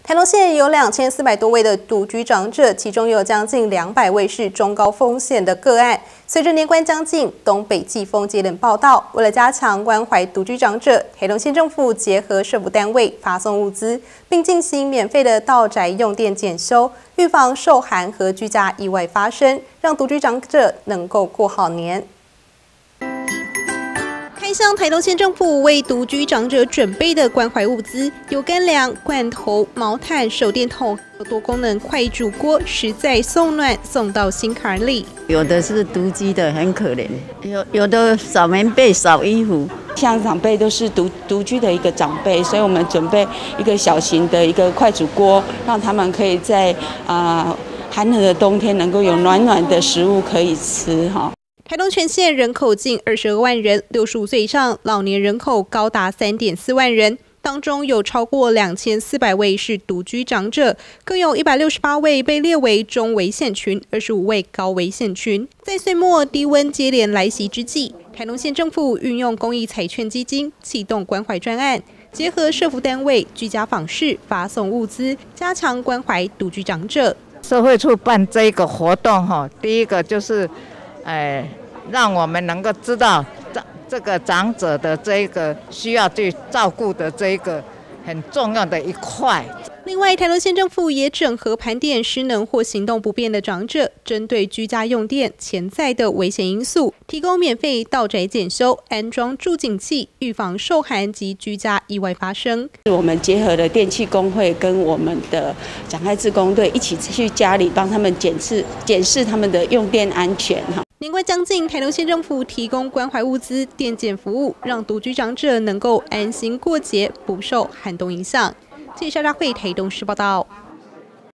台东县有2400多位的独居长者，其中有将近200位是中高风险的个案。随着年关将近，东北季风接连报道，为了加强关怀独居长者，台东县政府结合社福单位发送物资，并进行免费的到宅用电检修，预防受寒和居家意外发生，让独居长者能够过好年。 开箱台东县政府为独居长者准备的关怀物资，有干粮、罐头、毛毯、手电筒和多功能快煮锅，实在送暖送到心坎里。 有的是独居的，很可怜；有的少棉被、少衣服。 像长辈都是独居的一个长辈，所以我们准备一个小型的一个快煮锅，让他们可以在寒冷的冬天能够有暖暖的食物可以吃哈。 台东全县人口近22万人，65岁以上老年人口高达3.4万人，当中有超过2400位是独居长者，更有168位被列为中危险群，25位高危险群。在岁末低温接连来袭之际，台东县政府运用公益彩券基金启动关怀专案，结合社福单位居家访视，发送物资，加强关怀独居长者。 社会处办这个活动哈，第一个就是。 让我们能够知道这个长者的这个需要去照顾的这个很重要的一块。 另外，台东县政府也整合盘点失能或行动不便的长者，针对居家用电潜在的危险因素，提供免费到宅检修、安装助警器，预防受寒及居家意外发生。 我们结合了电器工会跟我们的长爱志工队一起去家里帮他们检视他们的用电安全哈。 年关将近，台东县政府提供关怀物资、电检服务，让独居长者能够安心过节，不受寒冬影响。记者沙慧台东市报道。